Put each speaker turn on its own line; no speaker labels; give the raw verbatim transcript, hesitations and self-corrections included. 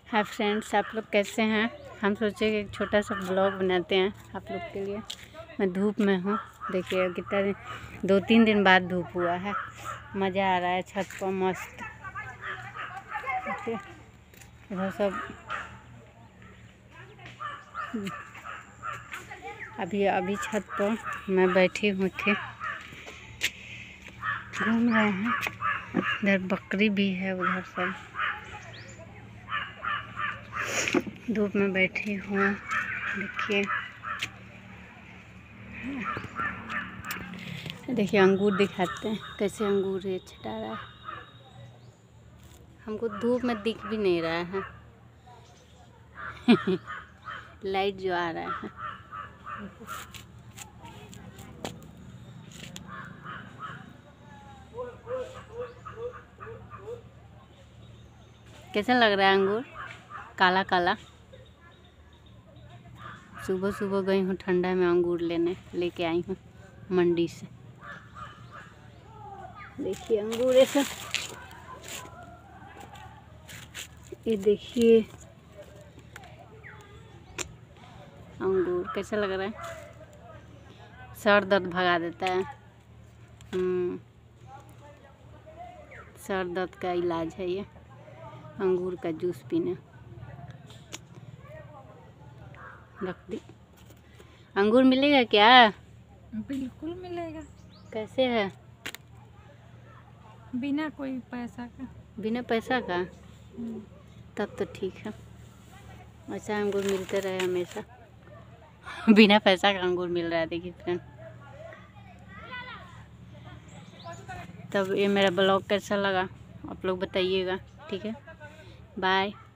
Hi friends, आप लोग कैसे हैं। हम सोचे कि एक छोटा सा ब्लॉग बनाते हैं आप लोग के लिए। मैं धूप में हूँ, देखिए कितना दिन, दो तीन दिन बाद धूप हुआ है। मज़ा आ रहा है छत पर मस्त। देखिए इधर सब अभी अभी छत पर मैं बैठी हूँ थी, घूम रहे हैं। इधर बकरी भी है, उधर सब धूप में बैठी हूँ। देखिए देखिए अंगूर दिखाते हैं, कैसे अंगूर ये छटा रहा है। हमको धूप में दिख भी नहीं रहा है लाइट जो आ रहा है। कैसा लग रहा है अंगूर, काला काला। सुबह सुबह गई हूँ ठंडा में अंगूर लेने, लेके आई हूँ मंडी से। देखिए अंगूर ऐसा, ये देखिए अंगूर कैसा लग रहा है। सर दर्द भगा देता है। हम्म सर दर्द का इलाज है ये, अंगूर का जूस पीना। रख दी। अंगूर मिलेगा क्या?
बिल्कुल मिलेगा।
कैसे है?
बिना कोई पैसा का।
बिना पैसा का? तब तो ठीक है, ऐसा अंगूर मिलते रहे हमेशा। बिना पैसा का अंगूर मिल रहा है। देखिए फ्रेंड, तब ये मेरा ब्लॉग कैसा लगा आप लोग बताइएगा, ठीक है। बाय।